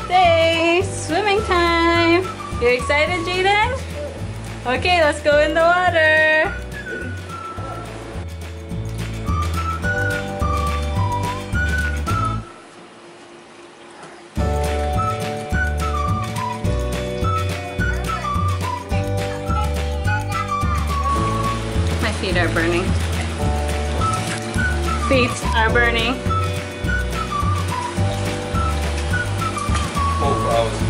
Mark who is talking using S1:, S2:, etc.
S1: day! Swimming time! You excited, Jaden? Okay, let's go in the water! My feet are burning. Feet are burning.
S2: 4 hours.